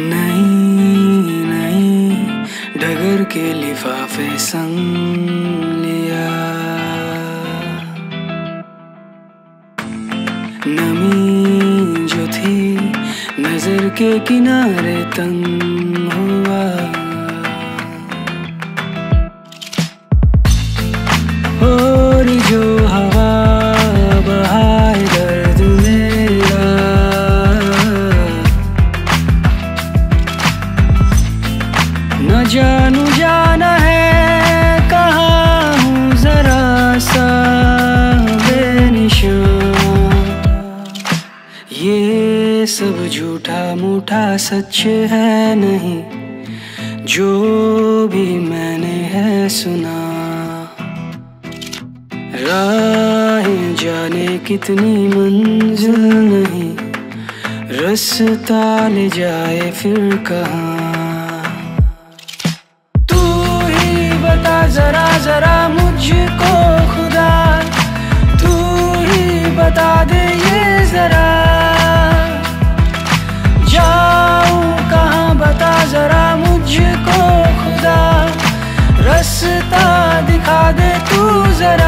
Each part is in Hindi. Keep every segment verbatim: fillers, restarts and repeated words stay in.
नहीं नहीं डगर के लिफाफे संग लिया, नमी जो थी नजर के किनारे तंग हुआ। और जो हवा बहाए दर्द मेरा, न जानू जाना है कहाँ हूँ जरा सा बेनिशान। ये सब झूठा मूठा सच है नहीं, जो भी मैंने है सुना। राहें जाने कितनी मंजिल नहीं, रास्ता ले जाए फिर कहाँ। तू ही बता जरा जरा मुझको खुदा, तू ही बता दे ये जरा, जाऊं कहाँ बता जरा मुझको खुदा, रास्ता दिखा दे तू जरा।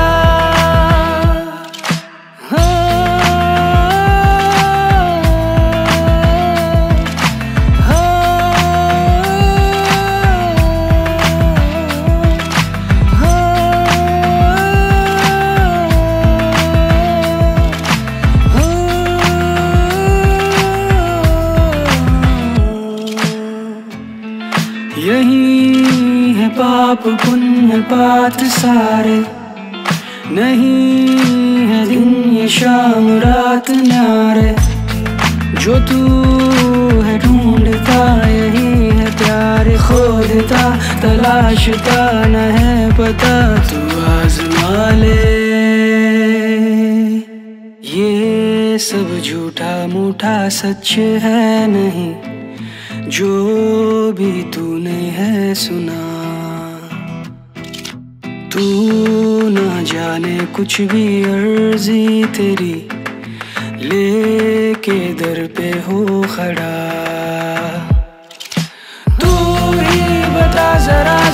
यही है पाप पुण्य पात सारे, नहीं है दिन ये शाम रात न्यारे। जो तू है ढूंढता यही है प्यार, खोदता तलाशता न है पता तू आज़मा ले। ये सब झूठा मूठा सच है नहीं, जो भी तूने है सुना। तू ना जाने कुछ भी अर्जी तेरी लेके दर पे हो खड़ा। तू ही बता जरा